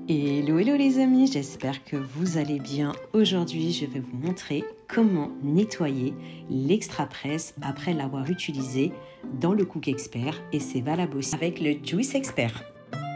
Hello les amis, j'espère que vous allez bien. Aujourd'hui, je vais vous montrer comment nettoyer l'extra presse après l'avoir utilisé dans le Cook Expert et c'est valable aussi avec le Juice Expert.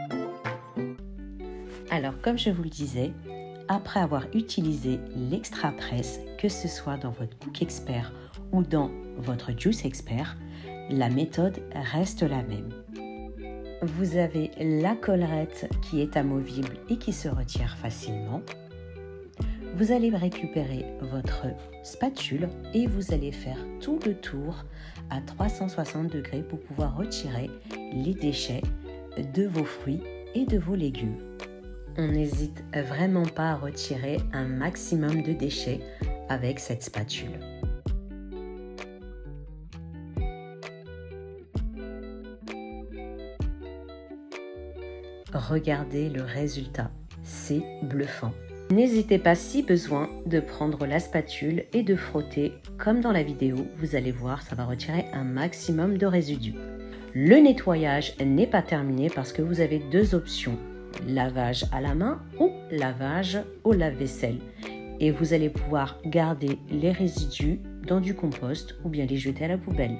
Alors comme je vous le disais, après avoir utilisé l'extra presse, que ce soit dans votre Cook Expert ou dans votre Juice Expert, la méthode reste la même. Vous avez la collerette qui est amovible et qui se retire facilement. Vous allez récupérer votre spatule et vous allez faire tout le tour à 360 degrés pour pouvoir retirer les déchets de vos fruits et de vos légumes. On n'hésite vraiment pas à retirer un maximum de déchets avec cette spatule. Regardez le résultat, c'est bluffant. N'hésitez pas si besoin de prendre la spatule et de frotter comme dans la vidéo, vous allez voir, ça va retirer un maximum de résidus. Le nettoyage n'est pas terminé parce que vous avez deux options, lavage à la main ou lavage au lave-vaisselle. Et vous allez pouvoir garder les résidus dans du compost ou bien les jeter à la poubelle.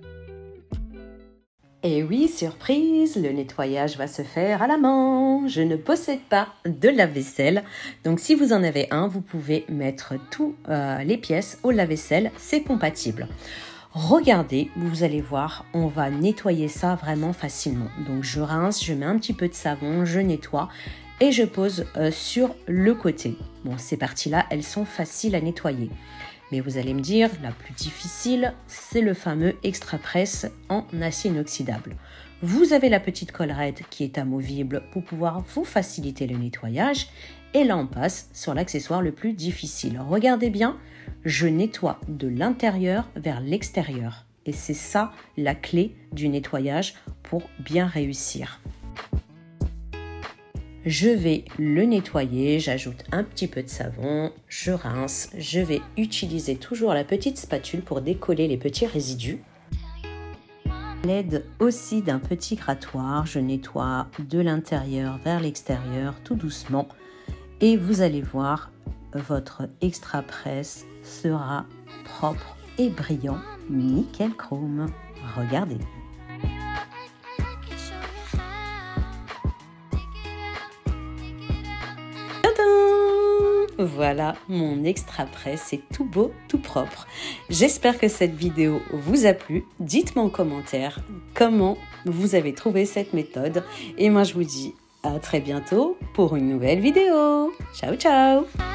Et oui, surprise, le nettoyage va se faire à la main. Je ne possède pas de lave-vaisselle. Donc, si vous en avez un, vous pouvez mettre tous les pièces au lave-vaisselle. C'est compatible. Regardez, vous allez voir, on va nettoyer ça vraiment facilement. Donc, je rince, je mets un petit peu de savon, je nettoie et je pose sur le côté. Bon, ces parties-là, elles sont faciles à nettoyer. Mais vous allez me dire, la plus difficile, c'est le fameux extra presse en acier inoxydable. Vous avez la petite collerette qui est amovible pour pouvoir vous faciliter le nettoyage. Et là, on passe sur l'accessoire le plus difficile. Regardez bien, je nettoie de l'intérieur vers l'extérieur. Et c'est ça la clé du nettoyage pour bien réussir. Je vais le nettoyer, j'ajoute un petit peu de savon, je rince, je vais utiliser toujours la petite spatule pour décoller les petits résidus. À l'aide aussi d'un petit grattoir, je nettoie de l'intérieur vers l'extérieur tout doucement et vous allez voir, votre extra presse sera propre et brillant, nickel chrome. Regardez. Voilà, mon extra presse, c'est tout beau, tout propre. J'espère que cette vidéo vous a plu. Dites-moi en commentaire comment vous avez trouvé cette méthode. Et moi, je vous dis à très bientôt pour une nouvelle vidéo. Ciao, ciao!